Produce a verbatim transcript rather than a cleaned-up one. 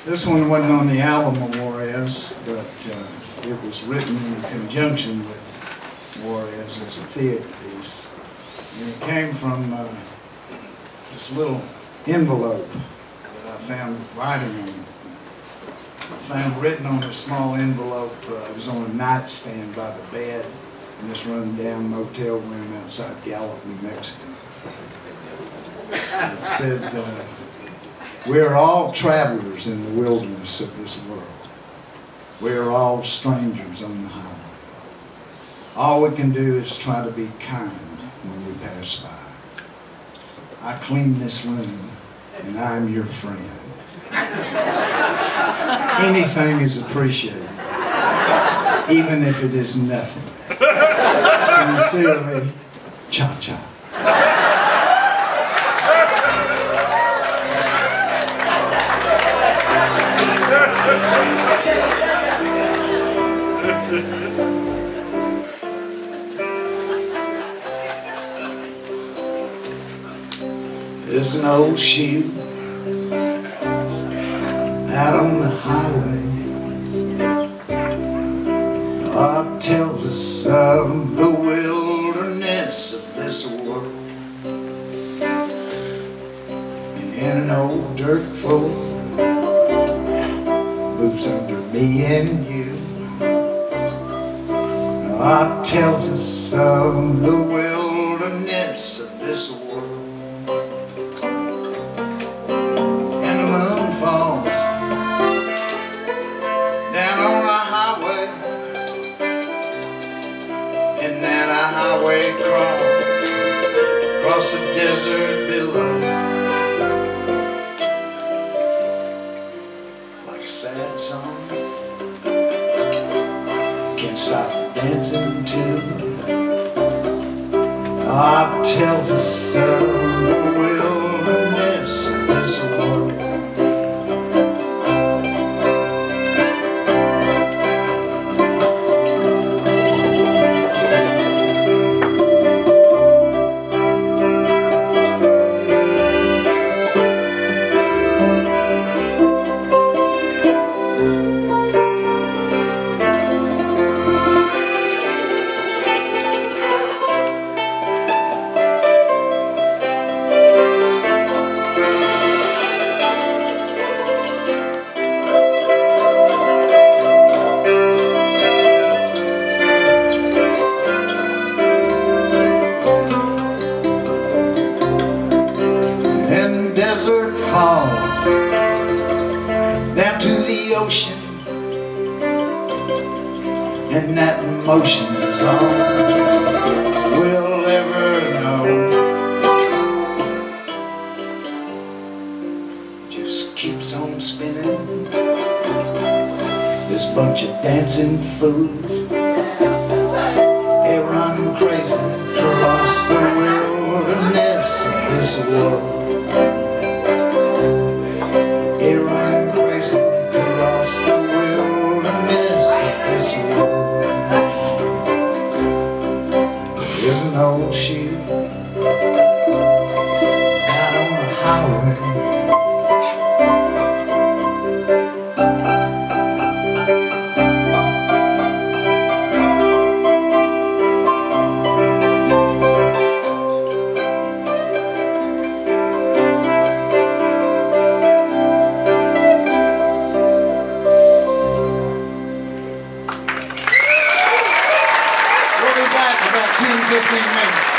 This one wasn't on the album of Juarez, but uh, it was written in conjunction with Juarez as a theater piece. And it came from uh, this little envelope that I found writing on it. I found written on a small envelope, uh, it was on a nightstand by the bed in this run-down motel room outside Gallup, New Mexico. It said, uh, "We are all travelers in the wilderness of this world. We are all strangers on the highway. All we can do is try to be kind when we pass by. I clean this room, and I'm your friend. Anything is appreciated, even if it is nothing. Sincerely, Cha-Cha." There's an old shield out on the highway. God tells us of the wilderness of this world. And in an old dirt floor moves under me and you. God tells us of the wilderness of this world. And the moon falls down on the highway, and then a highway crawls across the desert below. Like a sad song, can't stop dancing to. God tells us of the wilderness of this world. Desert falls down to the ocean, and that motion is all we'll ever know. Just keeps on spinning, this bunch of dancing fools. They run crazy across the wilderness of this world. They run crazy across the wilderness of this world. There's an old shield out on the highway. About ten, fifteen minutes.